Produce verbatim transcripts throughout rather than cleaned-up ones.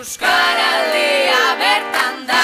Euskaraldia bertan da.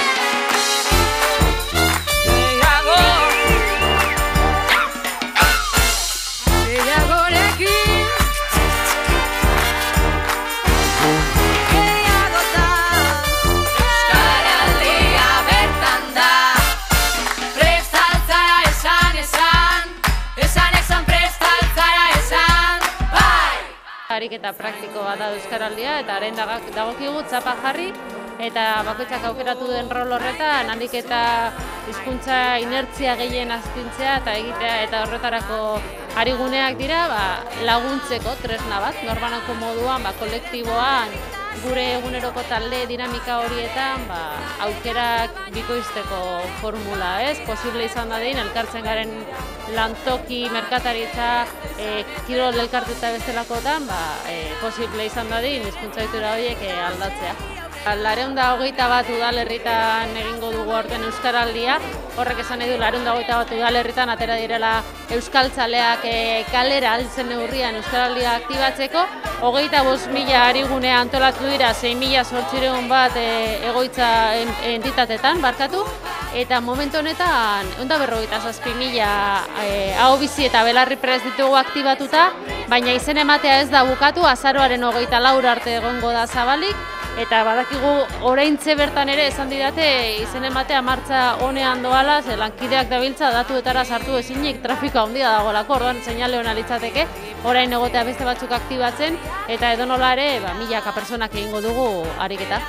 Ariketa praktiko bat da Euskaraldia eta haren dagokigu txapa jarri eta bakoitzak aukeratu den rol horretan handik eta hizkuntza inertzia gehien astintzea eta egitea eta horretarako ariguneak dira ba, laguntzeko tresna bat, norbanako moduan, ba, kolektiboan, gure eguneroko talde dinamika horietan ba, aukerak bikoizteko formula, ez? Posible izan dadin, elkartzen garen lantoki, merkataritza, e, kirol elkartuta bestelakotan, ba, e, posible izan dadin, hizkuntza ohitura horiek e, aldatzea. Laurehun eta hogeita bat udalerritan egingo dugu aurten Euskaraldia, horrek esan nahi du laurehun eta hogeita bat udalerritan atera direla euskaltzaleak e, kalera altzen neurrian Euskaraldia aktibatzeko, hogeita bost mila arigune antolatu dira, sei mila zortziehun bat e, egoitza entitatetan barkatu, eta momentu honetan ehun eta berrogeita zazpi mila e, ahobizi eta belarri prest ditugu aktibatuta, baina izen ematea ez da bukatu, azaroaren hogeita laur arte egongo da zabalik, eta badakigu oraintxe bertan ere esan didate izen ematea martxa honean doala, ze lankideak dabiltza datuetara sartu ezinik trafikoa handia dagoelako, orduan seinale ona litzateke, orain egotea beste batzuk aktibatzen, eta edonola ere ba, milaka pertsonak egingo dugu ariketa.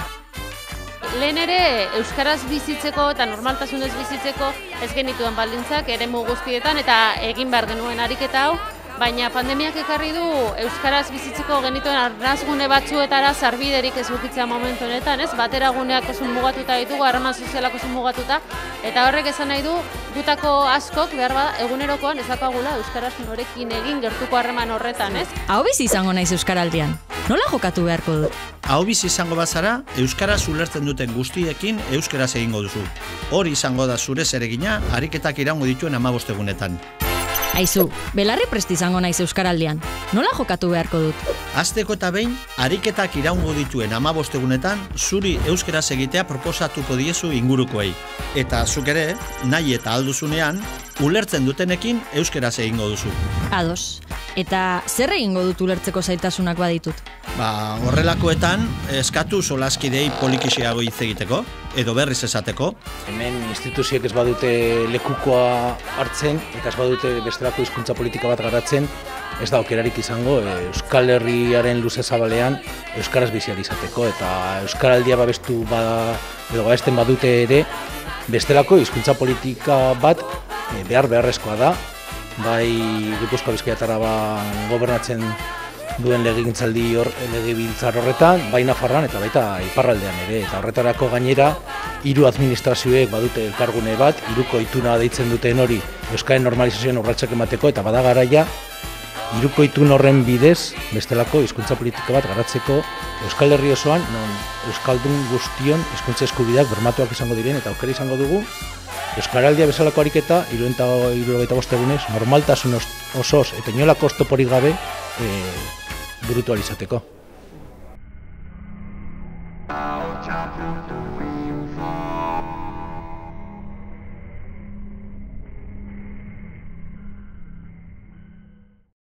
Lehen ere, euskaraz bizitzeko eta normaltasunez bizitzeko ez genituen baldintzak eremu guztietan eta egin behar genuen ariketa hau, baina pandemiak ekarri du euskaraz bizitzeko genituen arnasgune batzuetara sarbiderik ez ukitzea momentu honetan, ez? Bateraguneak oso mugatuta ditugu, harreman sozialak oso mugatuta, eta horrek esan nahi du gutako askok behar bada egunerokoan ez dakagula euskaraz norekin egin gertuko harreman horretan, ez? Ahobizi izango naiz Euskaraldian. Nola jokatu beharko dut? Ahobizi izango bazara, euskaraz ulertzen duten guztiekin euskaraz egingo duzu. Hori izango da zure zeregina ariketak iraungo dituen hamabost egunetan. Aizu, belarri prest izango naiz Euskaraldian. Nola jokatu beharko dut? Hasteko eta behin, ariketak iraungo dituen hamabost egunetan, zuri euskaraz egitea proposatuko diezu ingurukoei. Eta zuk ere, nahi eta alduzunean, ulertzen dutenekin euskaraz egingo duzu. Ados. Eta zer egingo dut ulertzeko zailtasunak baditut? Ba, horrelakoetan, eskatu solaskidei polikixeago hitz egiteko, edo berriz esateko. Hemen instituzioek ez badute lekukoa hartzen, eta ez badute bestelako hizkuntza politika bat garatzen, ez da aukerarik izango Euskal Herriaren luze zabalean euskaraz bizi ahal izateko, eta Euskaraldia babestu ba, edo babesten badute ere, bestelako hizkuntza politika bat behar beharrezkoa da, bai Gipuzkoa Bizkaia eta Araban gobernatzen duen legegintzaldi hor, legebiltzar horretan, bai Nafarroan eta baita iparraldean ere. Eta horretarako gainera, hiru administrazioek badute elkargune bat, hiruko ituna deitzen duten hori euskaren normalizazioan urratsak emateko, eta bada garaia, hiruko itun horren bidez, bestelako hizkuntza politika bat garatzeko Euskal Herri osoan, non euskaldun guztion hizkuntza eskubideak bermatuak izango diren, eta aukera izango dugu, Euskaraldia bezalako ariketa, hirurogeita bost egunez, normaltasun osoz eta inolako oztoporik gabe, e, burutu ahal izateko.